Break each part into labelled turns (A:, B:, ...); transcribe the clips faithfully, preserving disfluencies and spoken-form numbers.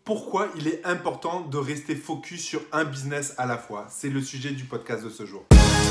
A: Pourquoi il est important de rester focus sur un business à la fois? C'est le sujet du podcast de ce jour.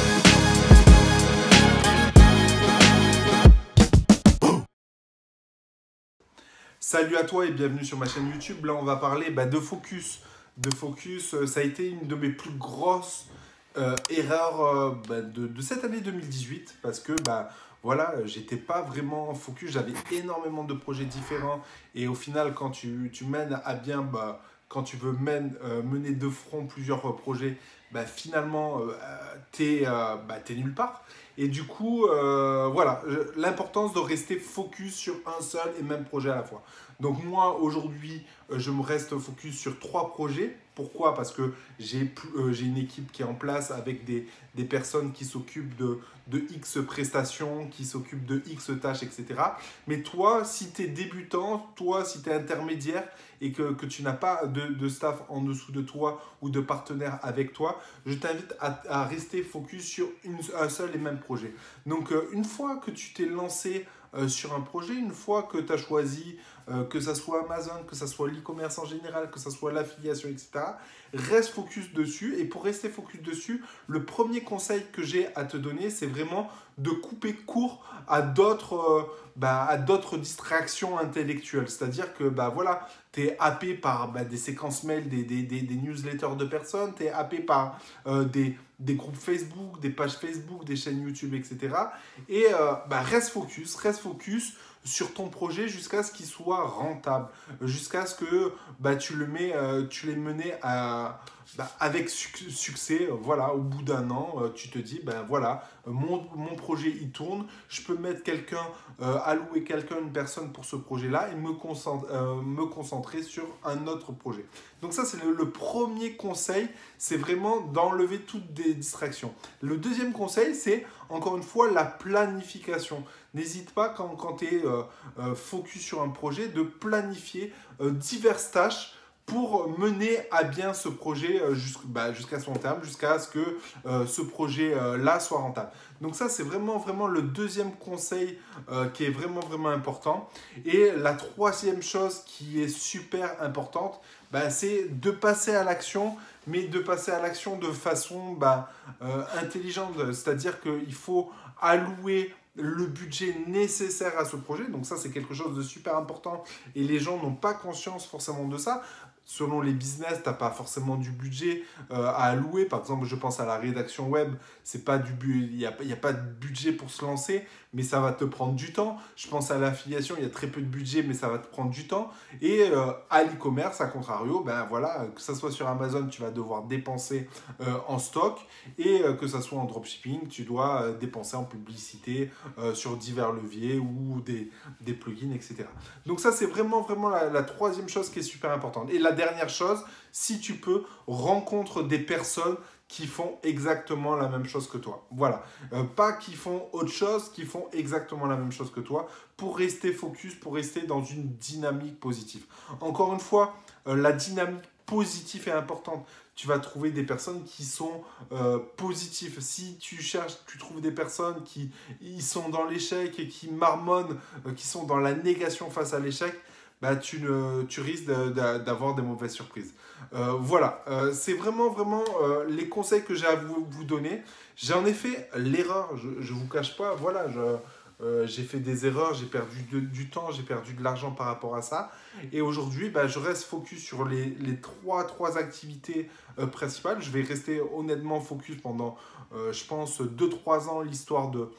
A: Salut à toi et bienvenue sur ma chaîne YouTube. Là, on va parler bah, de focus. De focus, euh, ça a été une de mes plus grosses euh, erreurs euh, bah, de, de cette année deux mille dix-huit parce que bah, voilà, j'étais pas vraiment focus. J'avais énormément de projets différents et au final, quand tu, tu mènes à bien, bah, quand tu veux mène, euh, mener de front plusieurs euh, projets, bah, finalement, euh, t'es euh, bah, t'es nulle part. Et du coup, euh, voilà, l'importance de rester focus sur un seul et même projet à la fois. Donc moi, aujourd'hui, je me reste focus sur trois projets. Pourquoi? Parce que j'ai euh, j'ai une équipe qui est en place avec des, des personnes qui s'occupent de, de X prestations, qui s'occupent de X tâches, et cetera. Mais toi, si tu es débutant, toi, si tu es intermédiaire et que, que tu n'as pas de, de staff en dessous de toi ou de partenaire avec toi, je t'invite à, à rester focus sur une, un seul et même projet. Donc, euh, une fois que tu t'es lancé euh, sur un projet, une fois que tu as choisi euh, que ça soit Amazon, que ça soit l'e-commerce en général, que ça soit l'affiliation, et cetera, reste focus dessus. Et pour rester focus dessus, le premier conseil que j'ai à te donner, c'est vraiment de couper court à d'autres euh, bah, à d'autres distractions intellectuelles. C'est-à-dire que bah, voilà, tu es happé par bah, des séquences mail, des, des, des, des newsletters de personnes, tu es happé par euh, des, des groupes Facebook, des pages Facebook, des chaînes YouTube, et cetera. Et euh, bah, reste focus, reste focus sur ton projet jusqu'à ce qu'il soit rentable, jusqu'à ce que bah, tu le mets, euh, tu l'aies mené à, bah, avec suc succès. Voilà, au bout d'un an, euh, tu te dis, ben voilà, mon, mon projet il tourne, je peux mettre quelqu'un, euh, allouer quelqu'un, une personne pour ce projet-là et me, concent euh, me concentrer sur un autre projet. Donc ça, c'est le, le premier conseil, c'est vraiment d'enlever toutes des distractions. Le deuxième conseil, c'est encore une fois la planification. N'hésite pas quand, quand tu es euh, euh, focus sur un projet de planifier euh, diverses tâches pour mener à bien ce projet euh, jusqu'à bah, jusqu'à son terme, jusqu'à ce que euh, ce projet-là euh, soit rentable. Donc ça, c'est vraiment, vraiment le deuxième conseil euh, qui est vraiment, vraiment important. Et la troisième chose qui est super importante, bah, c'est de passer à l'action, mais de passer à l'action de façon bah, euh, intelligente. C'est-à-dire qu'il faut allouer le budget nécessaire à ce projet. Donc ça, c'est quelque chose de super important et les gens n'ont pas conscience forcément de ça. Selon les business, tu n'as pas forcément du budget euh, à allouer. Par exemple, je pense à la rédaction web, c'est pas du il n'y a, y a pas de budget pour se lancer, mais ça va te prendre du temps. Je pense à l'affiliation, il y a très peu de budget, mais ça va te prendre du temps. Et euh, à l'e-commerce, à contrario, ben voilà, que ce soit sur Amazon, tu vas devoir dépenser euh, en stock, et euh, que ce soit en dropshipping, tu dois euh, dépenser en publicité euh, sur divers leviers ou des, des plugins, et cetera. Donc ça, c'est vraiment, vraiment la, la troisième chose qui est super importante. Et la dernière chose, si tu peux, rencontre des personnes qui font exactement la même chose que toi. Voilà. Euh, pas qui font autre chose, qui font exactement la même chose que toi pour rester focus, pour rester dans une dynamique positive. Encore une fois, euh, la dynamique positive est importante. Tu vas trouver des personnes qui sont euh, positives. Si tu cherches, tu trouves des personnes qui ils sont dans l'échec et qui marmonnent, euh, qui sont dans la négation face à l'échec, bah, tu, ne, tu risques d'avoir des mauvaises surprises. Euh, voilà, euh, c'est vraiment, vraiment euh, les conseils que j'ai à vous, vous donner. J'en ai fait l'erreur, je ne vous cache pas, voilà, je, euh, j'ai fait des erreurs, j'ai perdu de, du temps, j'ai perdu de l'argent par rapport à ça. Et aujourd'hui, bah, je reste focus sur les, les trois, trois activités euh, principales. Je vais rester honnêtement focus pendant, euh, je pense, deux trois ans, l'histoire de...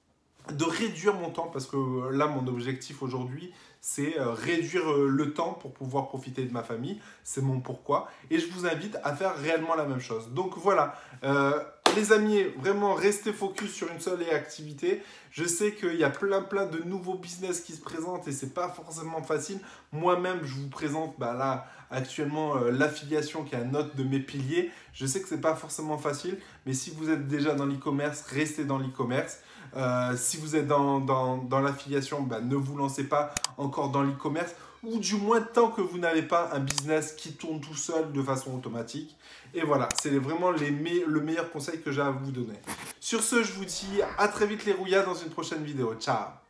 A: de réduire mon temps, parce que là, mon objectif aujourd'hui, c'est réduire le temps pour pouvoir profiter de ma famille. C'est mon pourquoi. Et je vous invite à faire réellement la même chose. Donc voilà, euh, les amis, vraiment restez focus sur une seule activité. Je sais qu'il y a plein plein de nouveaux business qui se présentent et c'est pas forcément facile. Moi-même, je vous présente bah, là actuellement euh, l'affiliation qui est un autre de mes piliers. Je sais que c'est pas forcément facile, mais si vous êtes déjà dans l'e-commerce, restez dans l'e-commerce. Euh, si vous êtes dans, dans, dans l'affiliation, bah, ne vous lancez pas encore dans l'e-commerce, ou du moins tant que vous n'avez pas un business qui tourne tout seul de façon automatique. Et voilà, c'est vraiment les me le meilleur conseil que j'ai à vous donner. Sur ce, je vous dis à très vite les rouillas dans une prochaine vidéo. Ciao!